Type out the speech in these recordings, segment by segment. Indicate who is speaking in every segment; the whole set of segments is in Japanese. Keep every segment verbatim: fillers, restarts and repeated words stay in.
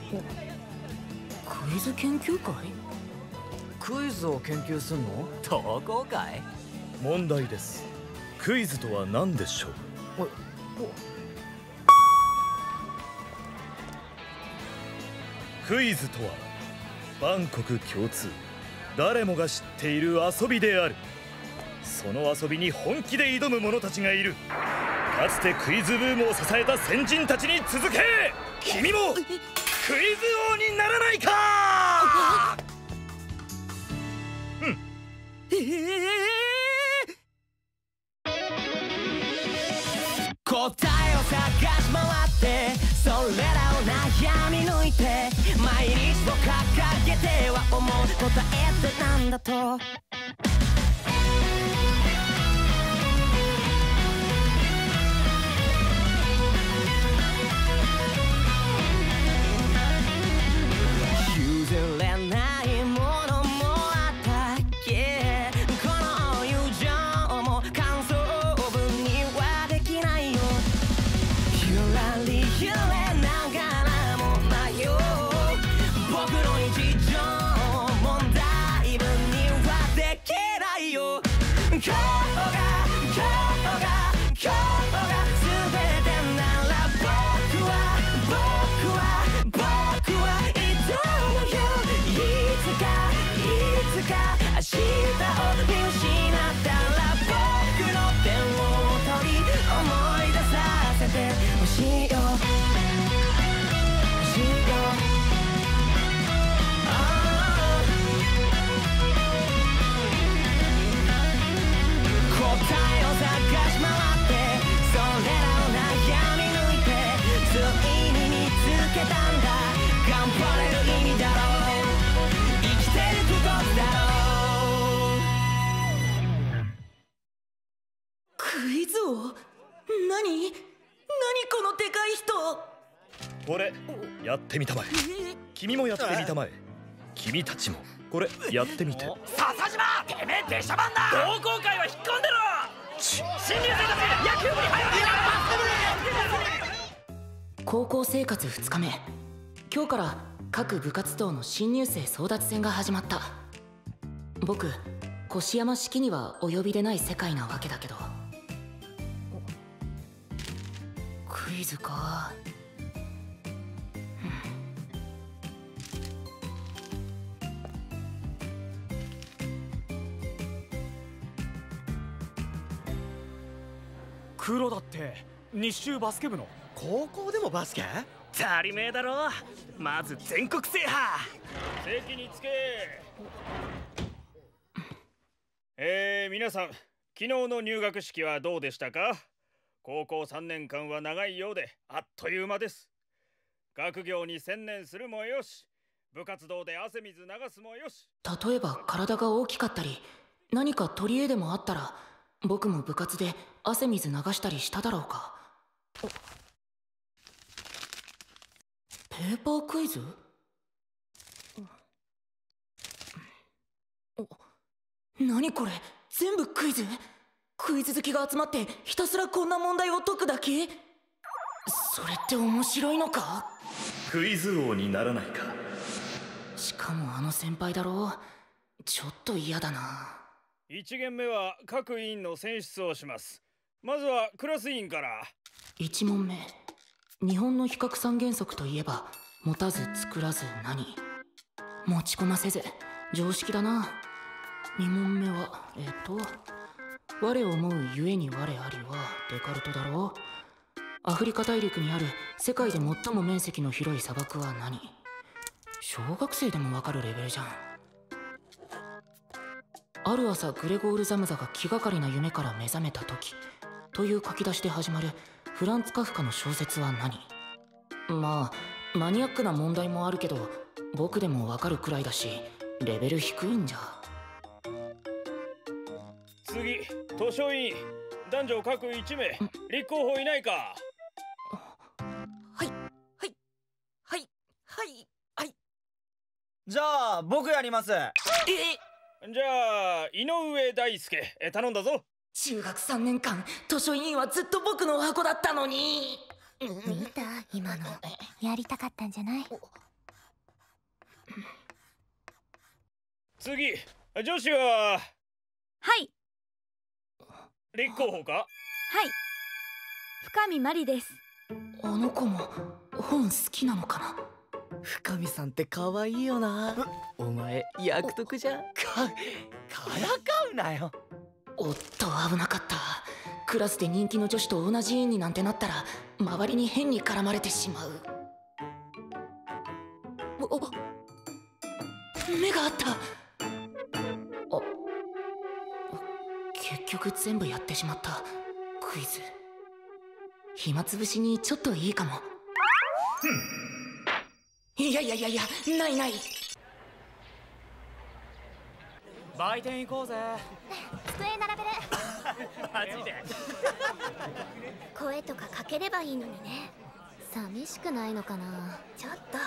Speaker 1: クイズ研究会？
Speaker 2: クイズを研究すんの？
Speaker 3: 同好会？
Speaker 4: 問題です。クイズとは何でしょう？クイズとは万国共通、誰もが知っている遊びである。その遊びに本気で挑む者たちがいる。かつてクイズブームを支えた先人たちに続け、君もクイズ王にならないか。うん。
Speaker 1: ええ
Speaker 5: 答えを探し回って、それらを悩み抜いて、毎日を掲げては思う答えってなんだと。譲れないものもあったっけ。この友情も感想文にはできないよ。ゆらり揺れながらもないよ。僕の日常問題文にはできないよ。今日が今日が今日が全てなら僕は僕は僕は挑むよ。いつかいつか明日を見失ったら僕の手を取り思い出させてほしいよ。欲しいよ。答えを探し回って、それらを悩み抜いて、ついに見つけたんだ。頑張れる意味だろう。生きてることだろう。
Speaker 1: クイズ王？何？何このでかい人？
Speaker 4: これやってみたまえ。君もやってみたまえ。君たちもこれやってみて。
Speaker 3: 笹島、てめえ出しゃばんな。同好会は引っ込んでろ。新入生たち野球部に入らないか。
Speaker 1: 高校生活ふつかめ、今日から各部活動の新入生争奪戦が始まった。僕、越山式にはお呼びでない世界なわけだけど。クイズか。
Speaker 6: 黒だって日州バスケ部の。
Speaker 3: 高校でもバスケ？
Speaker 6: 足りめえだろ。まず全国制覇。
Speaker 4: 席につけ。えー、皆さん、昨日の入学式はどうでしたか？高校さんねんかんは長いようであっという間です。学業に専念するもよし、部活動で汗水流すもよし。
Speaker 1: 例えば体が大きかったり、何か取り柄でもあったら、僕も部活で汗水流したりしただろうか。ペーパークイズ？何これ？全部クイズ？クイズ好きが集まってひたすらこんな問題を解くだけ？それって面白いのか？
Speaker 4: クイズ王にならないか。
Speaker 1: しかもあの先輩だろう。ちょっと嫌だな。
Speaker 4: いち限目は各委員の選出をします。まずはクラス委員から。
Speaker 1: いち問目、日本の比較三原則といえば持たず作らず何、持ち込ませず、常識だな。に問目はえっと我を思うゆえに我ありはデカルトだろう。アフリカ大陸にある世界で最も面積の広い砂漠は何？小学生でもわかるレベルじゃん。ある朝グレゴール・ザムザが気がかりな夢から目覚めた時という書き出しで始まるフランツ・カフカの小説は何？まあマニアックな問題もあるけど僕でもわかるくらいだしレベル低いんじゃ。
Speaker 4: 次、図書委員。男女各いち名。立候補いないか？
Speaker 1: はいはいはいはいはい。
Speaker 2: じゃあ僕やります。
Speaker 1: え
Speaker 4: じゃあ井上大輔、頼んだぞ。
Speaker 1: 中学さんねんかん図書委員はずっと僕の箱だったのに。
Speaker 7: 見た？今のやりたかったんじゃない？
Speaker 4: 次、女子は。
Speaker 7: はい。
Speaker 4: 立候補か。
Speaker 7: はい。深見麻里です。
Speaker 1: あの子も本好きなのかな。
Speaker 2: 深見さんって可愛いよな。お前役得じゃん。かからかうなよ。
Speaker 1: おっと危なかった。クラスで人気の女子と同じ院になんてなったら周りに変に絡まれてしまう。お目があった。あ、結局全部やってしまった。クイズ暇つぶしにちょっといいかも。いやいやいやいや、ないない。
Speaker 3: 売店行こうぜ。
Speaker 8: 机並べる。
Speaker 3: マジで。
Speaker 8: 声とかかければいいのにね。寂しくないのかな。ちょっと。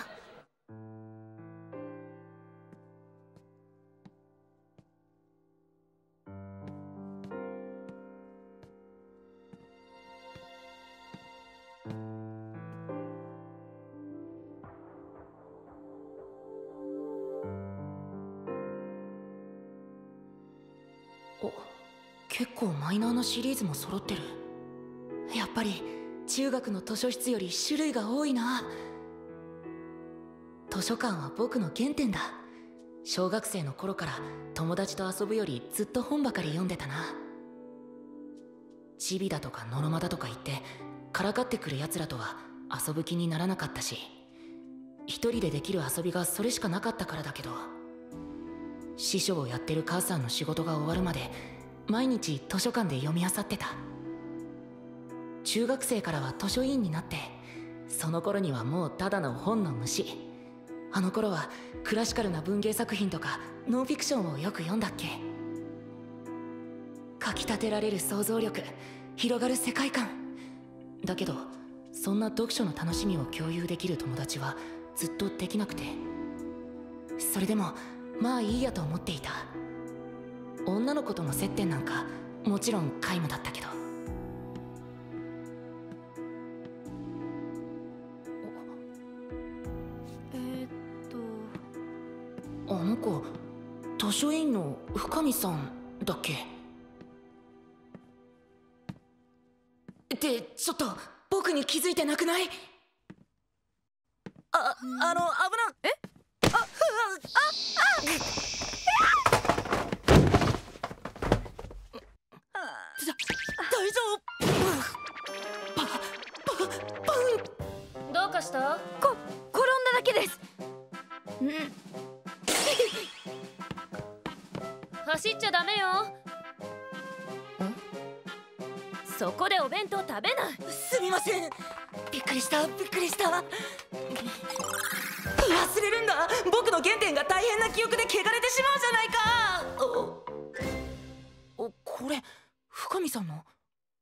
Speaker 1: 結構マイナーなシリーズも揃ってる。やっぱり中学の図書室より種類が多いな。図書館は僕の原点だ。小学生の頃から友達と遊ぶよりずっと本ばかり読んでたな。チビだとかノロマだとか言ってからかってくるやつらとは遊ぶ気にならなかったし、一人でできる遊びがそれしかなかったからだけど、師匠をやってる母さんの仕事が終わるまで毎日図書館で読み漁ってた。中学生からは図書委員になって、その頃にはもうただの本の虫。あの頃はクラシカルな文芸作品とかノンフィクションをよく読んだっけ。かきたてられる想像力、広がる世界観だけど、そんな読書の楽しみを共有できる友達はずっとできなくて、それでもまあいいやと思っていた。女の子との接点なんかもちろん皆無だったけど。
Speaker 7: えー、っ
Speaker 1: とあの子図書委員の深見さんだっけ。ってちょっと僕に気づいてなくない？あ、あの危な。
Speaker 7: え？あ、あ、あ、
Speaker 1: 大丈夫？パパパン。
Speaker 9: どうかした？
Speaker 7: こ転んだだけです。うん。
Speaker 9: 走っちゃダメよ。そこでお弁当食べない。
Speaker 1: すみません。びっくりしたびっくりした。忘れるんだ。僕の原点が大変な記憶で汚れてしまうじゃないか。お、お、これ深見さんの。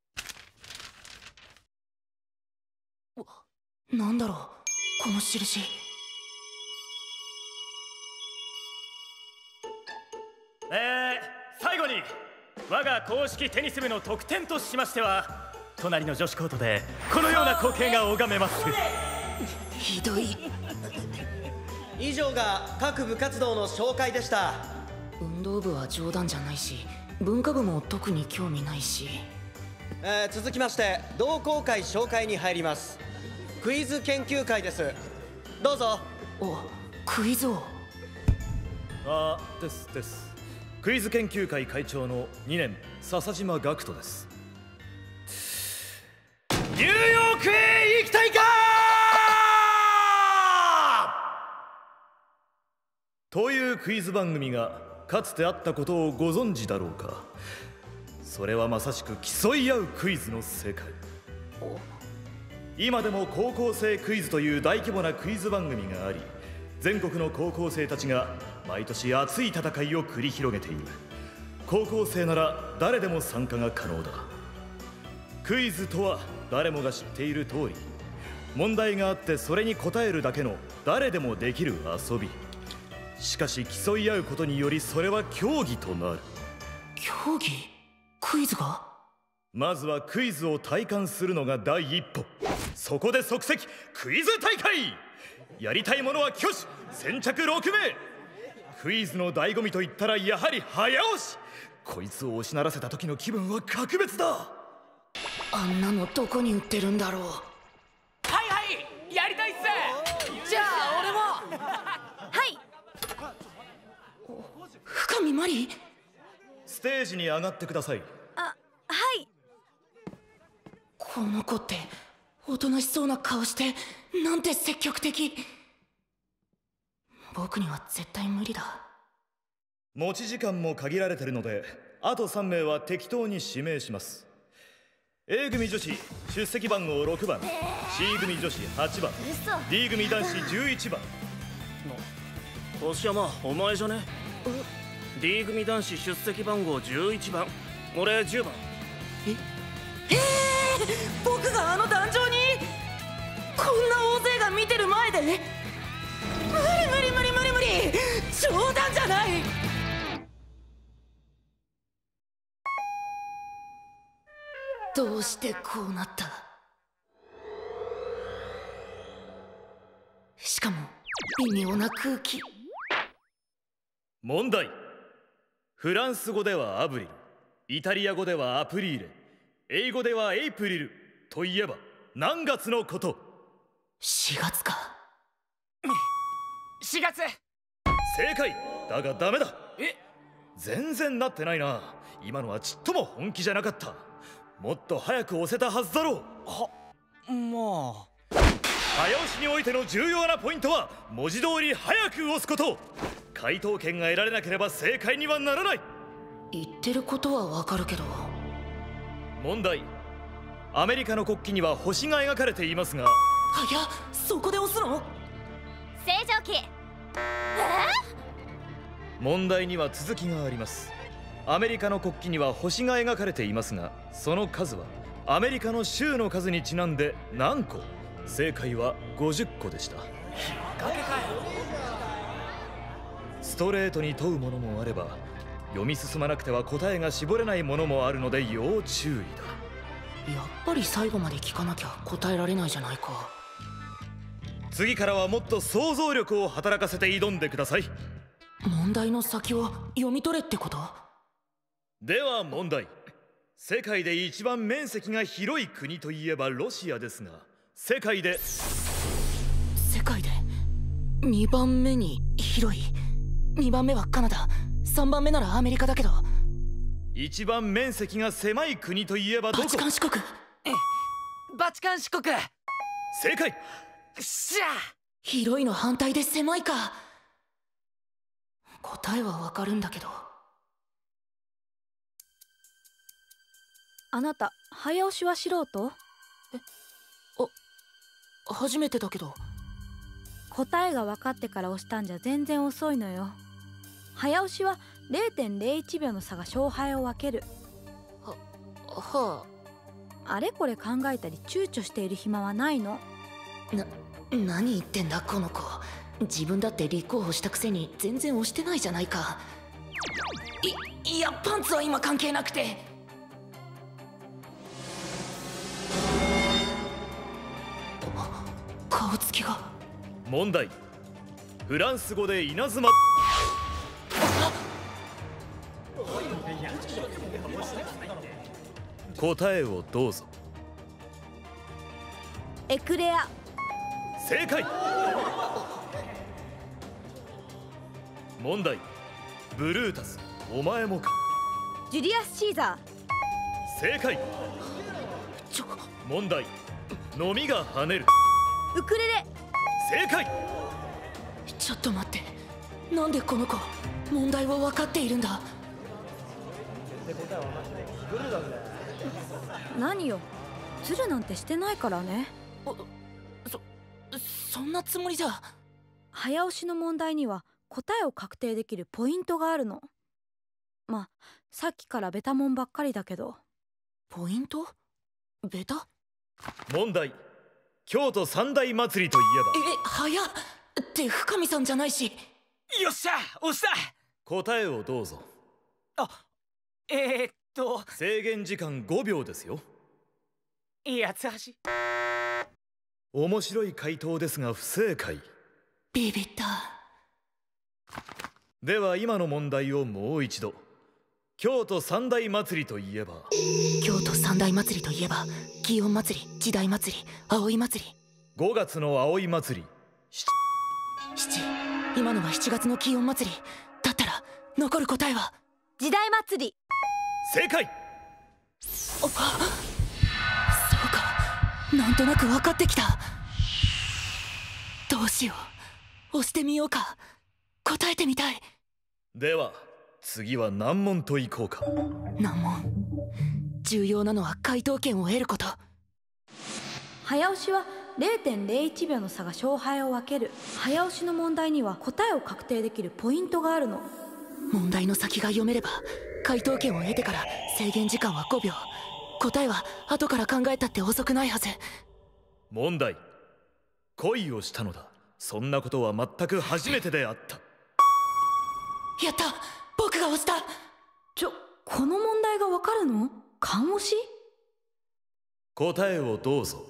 Speaker 1: なんだろうこの印。
Speaker 6: えー、最後に我が公式テニス部の特典としましては、隣の女子コートでこのような光景が拝めます。
Speaker 1: ひどい。
Speaker 10: 以上が各部活動の紹介でした。
Speaker 1: 運動部は冗談じゃないし、文化部も特に興味ないし。
Speaker 10: えー、続きまして同好会紹介に入ります。クイズ研究会です。どうぞ。
Speaker 1: お、クイズ王。
Speaker 4: あーですです。クイズ研究会会長のにねん笹島学人です。ニューヨークへ行きたいかというクイズ番組がかつてあったことをご存知だろうか。それはまさしく競い合うクイズの世界。今でも高校生クイズという大規模なクイズ番組があり、全国の高校生たちが毎年熱い戦いを繰り広げている。高校生なら誰でも参加が可能だ。クイズとは誰もが知っている通り、問題があってそれに答えるだけの誰でもできる遊び。しかし競い合うことによりそれは競技となる。
Speaker 1: 競技？クイズが？
Speaker 4: まずはクイズを体感するのが第一歩。そこで即席クイズ大会。やりたい者は挙手。先着ろくめい。 クイズの醍醐味と言ったらやはり早押し。こいつを押し鳴らせた時の気分は格別だ。
Speaker 1: あんなのどこに売ってるんだろう。
Speaker 3: はいはいやりたいっす。
Speaker 2: じゃあ俺も。
Speaker 7: はい。
Speaker 1: 深見マリ。
Speaker 4: ステージに上がってください。
Speaker 7: あ、はい。
Speaker 1: この子っておとなしそうな顔してなんて積極的。僕には絶対無理だ。
Speaker 4: 持ち時間も限られてるのであとさん名は適当に指名します。 A 組女子出席番号ろくばん、 C 組女子はちばん、 D 組男子じゅういちばん。
Speaker 6: 星山お前じゃね？ D 組男子出席番号じゅういちばん、俺じゅうばん。
Speaker 1: ええー、僕があの壇上にこんな大勢が見てる前で。無理無理無理無理無理、冗談じゃない。どうしてこうなった？しかも微妙な空気。
Speaker 4: 問題。フランス語ではアブリル、イタリア語ではアプリーレ、英語ではエイプリルといえば何月のこと？
Speaker 1: しがつか。
Speaker 3: しがつ。
Speaker 4: 正解だがダメだ。
Speaker 3: え？
Speaker 4: 全然なってないな。今のはちっとも本気じゃなかった。もっと早く押せたはずだろう。
Speaker 3: は、まあ
Speaker 4: 早押しにおいての重要なポイントは文字通り早く押すこと。回答権が得られなければ正解にはならない。
Speaker 1: 言ってることはわかるけど。
Speaker 4: 問題。アメリカの国旗には星が描かれていますが。
Speaker 1: はや、そこで押すの？
Speaker 8: 正常期。
Speaker 4: 問題には続きがあります。アメリカの国旗には星が描かれていますが、その数はアメリカの州の数にちなんで何個？正解はごじゅっこでした。ストレートに問うものもあれば、読み進まなくては答えが絞れないものもあるので要注意だ。
Speaker 1: やっぱり最後まで聞かなきゃ答えられないじゃないか。
Speaker 4: 次からはもっと想像力を働かせて挑んでください。
Speaker 1: 問題の先を読み取れってこと？
Speaker 4: では問題。世界で一番面積が広い国といえばロシアですが、世界で
Speaker 1: 世界でにばんめに広い。にばんめはカナダ、さんばんめならアメリカだけど、
Speaker 4: 一番面積が狭い国といえばどこ？
Speaker 1: バチカン四国。
Speaker 2: バチカン四国。
Speaker 4: 正解。
Speaker 2: しゃあ。
Speaker 1: 広いの反対で狭いか。答えはわかるんだけど。
Speaker 7: あなた早押しは素人？
Speaker 1: え、あ、初めてだけど。
Speaker 7: 答えが分かってから押したんじゃ全然遅いのよ。早押しは れいてんれいいちびょうの差が勝敗を分ける。
Speaker 1: は、は
Speaker 7: あ。あれこれ考えたり躊躇している暇はないの。
Speaker 1: な、何言ってんだこの子。自分だって立候補したくせに全然押してないじゃないか。い、いやパンツは今関係なくて。顔つきが。
Speaker 4: 問題。フランス語で稲妻。答えをどうぞ。
Speaker 7: エクレア。
Speaker 4: 正解。問題。ブルータス、お前もか。
Speaker 7: ジュリアス・シーザ
Speaker 4: ー。正解。
Speaker 1: ちょ
Speaker 4: 問題。飲みが跳ねる。
Speaker 7: ウクレレ。
Speaker 4: 正解。
Speaker 1: ちょっと待って、なんでこの子問題を分かっているんだ。
Speaker 7: 何よ、ズルなんてしてないからね。
Speaker 1: そそんなつもりじゃ。
Speaker 7: 早押しの問題には答えを確定できるポイントがあるの。まあさっきからベタもんばっかりだけど。
Speaker 1: ポイント？ベタ？
Speaker 4: 問題。京都三大祭りといえば。
Speaker 1: え、早っって深見さんじゃないし。
Speaker 3: よっしゃ押した。
Speaker 4: 答えをどうぞ。
Speaker 3: あ、えー、っと
Speaker 4: 制限時間ごびょうですよ。
Speaker 3: 八つ橋。
Speaker 4: 面白い回答ですが不正解。
Speaker 1: ビビった。
Speaker 4: では今の問題をもう一度。京都三大祭りといえば、
Speaker 1: 京都三大祭りといえば祇園祭り、時代祭り、葵祭り。
Speaker 4: ごがつの葵祭り。
Speaker 1: 七、今のはしちがつの祇園祭りだったら、残る答えは
Speaker 7: 時代祭り。
Speaker 4: 正解。
Speaker 1: そうか、なんとなく分かってきた。どうしよう、押してみようか。答えてみたい。
Speaker 4: では次は難問といこうか。
Speaker 1: 難問。重要なのは回答権を得ること。
Speaker 7: 早押しは れいてんれいいちびょうの差が勝敗を分ける。早押しの問題には答えを確定できるポイントがあるの。
Speaker 1: 問題の先が読めれば回答権を得てから制限時間はごびょう。答えは後から考えたって遅くないはず。
Speaker 4: 問題。恋をしたのだ。そんなことは全く初めてであった。
Speaker 1: やった、僕が押した。
Speaker 7: ちょ、この問題がわかるの？勘押し？
Speaker 4: 答えをどうぞ。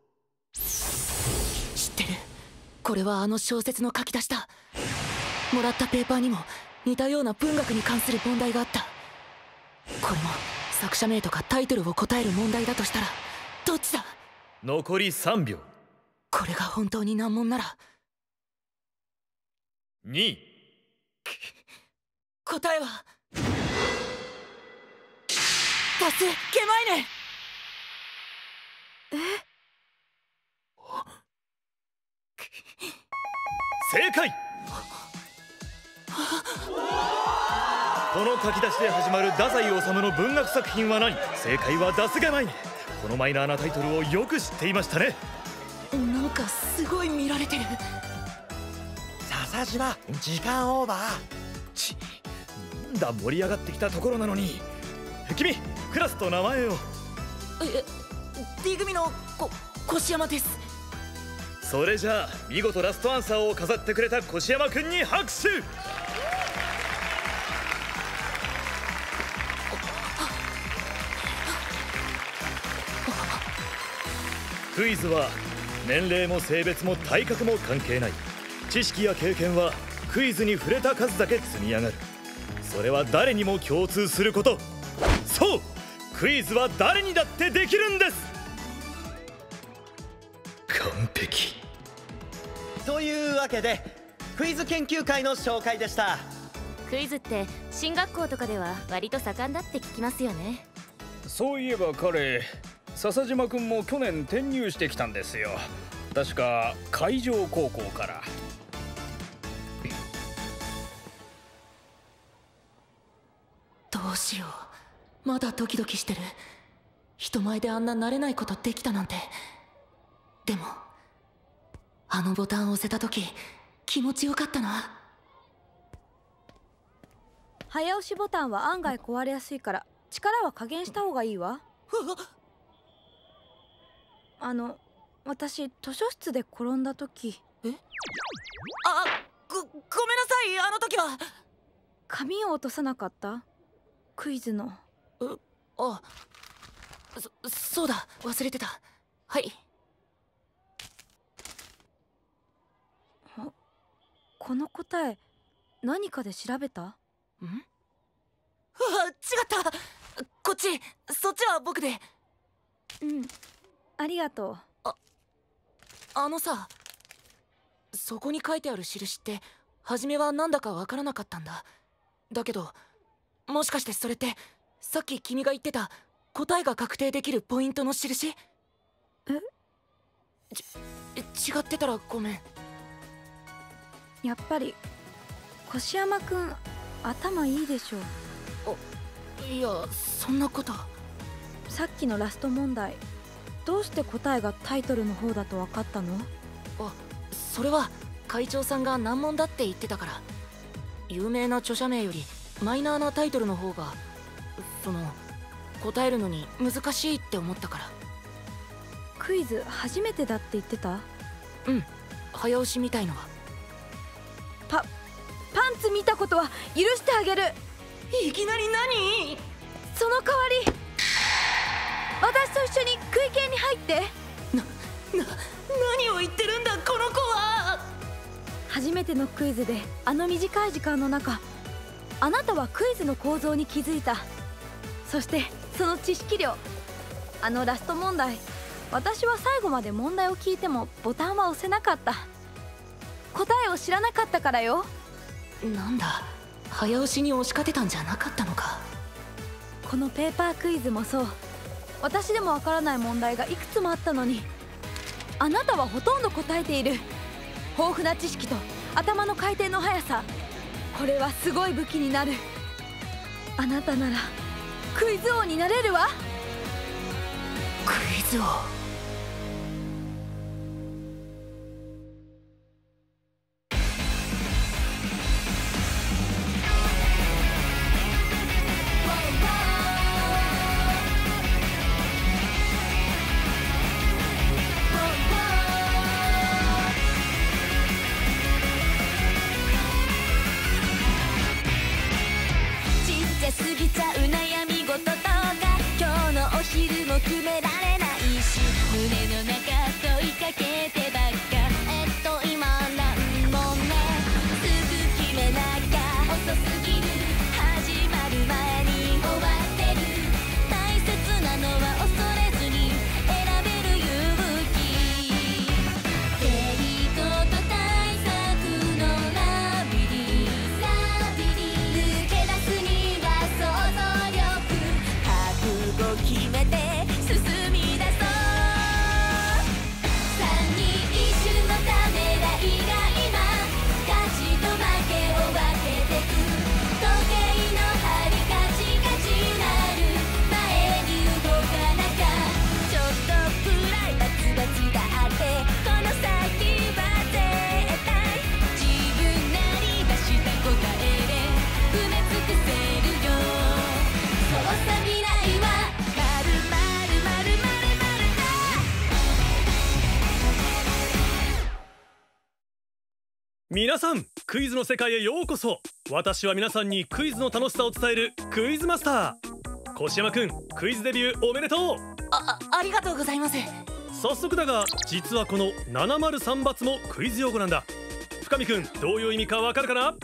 Speaker 1: 知ってる。これはあの小説の書き出しだ。もらったペーパーにも似たような文学に関する問題があった。これも作者名とかタイトルを答える問題だとしたらどっちだ？
Speaker 4: 残りさんびょう。
Speaker 1: これが本当に難問なら
Speaker 4: に。
Speaker 1: 答えはダス・ケマイネ。
Speaker 7: え？
Speaker 4: 正解。この書き出しで始まる太宰治の文学作品は何？正解はダス・ゲマイネ。このマイナーなタイトルをよく知っていましたね。
Speaker 1: なんかすごい見られてる。
Speaker 10: 笹島、時間オーバー。
Speaker 4: ちなんだ、盛り上がってきたところなのに。君、クラスと名前を。
Speaker 1: え、D 組のこ越山です。
Speaker 4: それじゃあ見事ラストアンサーを飾ってくれた越山くんに拍手。クイズは年齢も性別も体格も関係ない。知識や経験はクイズに触れた数だけ積み上がる。それは誰にも共通すること。そう、クイズは誰にだってできるんです。完璧。
Speaker 10: というわけでクイズ研究会の紹介でした。
Speaker 9: クイズって進学校とかでは割と盛んだって聞きますよね。
Speaker 11: そういえば彼、笹島君も去年転入してきたんですよ。確か海上高校から。
Speaker 1: どうしよう、まだドキドキしてる。人前であんな慣れないことできたなんて。でもあのボタンを押せた時気持ちよかったな。
Speaker 7: 早押しボタンは案外壊れやすいから力は加減した方がいいわ。あの、私図書室で転んだ時。
Speaker 1: え？あ、ご、ごめんなさい。あの時は
Speaker 7: 紙を落とさなかった？クイズの。
Speaker 1: え、あ、そ、そうだ、忘れてた。はい。
Speaker 7: この答え何かで調べた？ん？
Speaker 1: あ、違った。こっち、そっちは僕で。
Speaker 7: うん、ありがとう。
Speaker 1: あ、あのさ、そこに書いてある印って初めはなんだかわからなかったんだ。だけどもしかしてそれってさっき君が言ってた答えが確定できるポイントの印？え？ち、違ってたらごめん。
Speaker 7: やっぱり越山くん頭いいでしょ。
Speaker 1: あ、いや、そんなこと。
Speaker 7: さっきのラスト問題、どうして答えがタイトルの方だと分かったの？
Speaker 1: あ、それは会長さんが難問だって言ってたから。有名な著者名よりマイナーなタイトルの方が、その答えるのに難しいって思ったから。
Speaker 7: クイズ初めてだって言ってた？
Speaker 1: うん、早押しみたいのは。
Speaker 7: パパンツ見たことは許してあげる。
Speaker 1: いきなり何？
Speaker 7: その代わり私と一緒に食い系に入って。
Speaker 1: な、な、何を言ってるんだこの子は。
Speaker 7: 初めてのクイズであの短い時間の中、あなたはクイズの構造に気づいた。そしてその知識量、あのラスト問題、私は最後まで問題を聞いてもボタンは押せなかった。答えを知らなかったからよ。
Speaker 1: なんだ、早押しに押し勝てたんじゃなかったのか。
Speaker 7: このペーパークイズもそう。私でもわからない問題がいくつもあったのに、あなたはほとんど答えている。豊富な知識と頭の回転の速さ、これはすごい武器になる。あなたならクイズ王になれるわ。
Speaker 1: クイズ王。
Speaker 5: 過ぎちゃう悩み事とか、今日のお昼も決められないし、胸の中問いかけてばっか。えっと今何問目、すぐ決めなきゃ遅すぎる、始まる前に終わってる。大切なのは恐れずに選べる勇気。デリートと対策のラビリ抜け出すには想像力、覚悟決めて進み出そう。三人一瞬のためらいが今、勝ちと負けを分けてく。時計の針カチカチなる、前に動かなきゃ。ちょっとくらいバツバツだってこの先は絶対、自分なり出した答えで埋め尽くせるよ。そうさ未来はまるまるまるまるまるだ。
Speaker 12: 皆さん、クイズの世界へようこそ。私は皆さんにクイズの楽しさを伝えるクイズマスター。越山くん、クイズデビューおめでとう。
Speaker 1: あ、ありがとうございます。
Speaker 12: 早速だが、実はこのななまるさんばつもクイズ用語なんだ。深見くん、どういう意味かわかるかな？
Speaker 7: はい、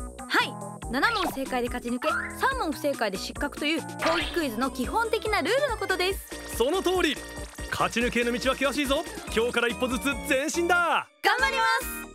Speaker 7: なな問正解で勝ち抜け、さん問不正解で失格という講義クイズの基本的なルールのことです。
Speaker 12: その通り。勝ち抜けの道は険しいぞ。今日から一歩ずつ前進だ。
Speaker 7: 頑張ります。